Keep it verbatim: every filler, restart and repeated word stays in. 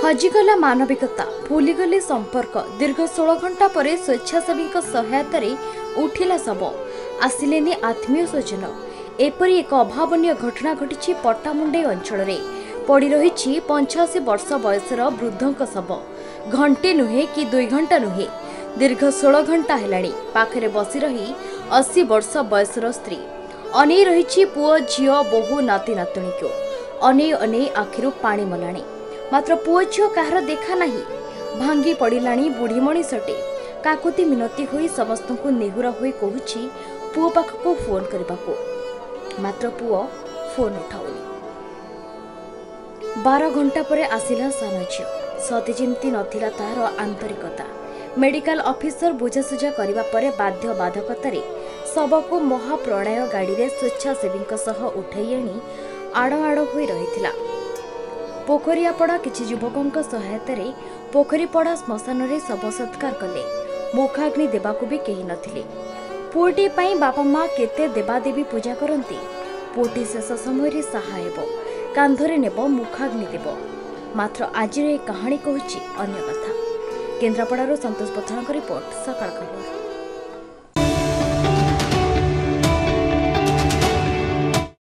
हजिगला मानविकता भूलीगले संपर्क दीर्घ षोल घंटा पर स्वेच्छासेवी सहायतार उठिला शव आसिलेनी आत्मीय स्वजन। एपरी एक अभावन घटना घटी पट्टामुंडे अंचल पड़ी रही पंचाशी वर्ष बयसर वृद्धों शव। घंटे नुहे कि दुई घंटा नुहे दीर्घ षोल घंटा हेलाणी पाखरे बसी रही अस्सी वर्ष बयसर स्त्री अनै रही पुओ झियो बहु नाती नातुणी को अनै अनै आखिरु पानी मलाणी मात्र पुओ झियो कहार देखा नहीं। भांगी पड़िलाणी बुढ़ी मनीषटे काकुति मिनती होई समस्त को नेहुरा होई कहूछि पुओ पाखको फोन करबाको मात्र पुओ फोन उठाउनी। बारह घंटा पर आसिला सान झियो सती जेमती नथिला तार आंतरिकता। मेडिकल ऑफिसर बुझासुझा करबा परे बाध्य बाधकतारे सबको महाप्रणय गाड़ी रे स्वेच्छासेवी सह उठाई आनी आड़ आड़ होई रहिथिला। पोखरियापड़ा किछि युवकों सहायतार पोखरीपड़ा श्मशान रे शव सत्कार कले। मुखाग्नि देबाकू भी केही नथिले। पुओटी पई बापा माँ केते देवादेवी पूजा करती। पुओटी शेष समय साहा हेबो कांधरे नेब मुखाग्नि देव मात्र आज कहानी कहूछि अन्य कथा। केन्द्रापड़ार संतोष पथाणक रिपोर्ट सकाळ खबर।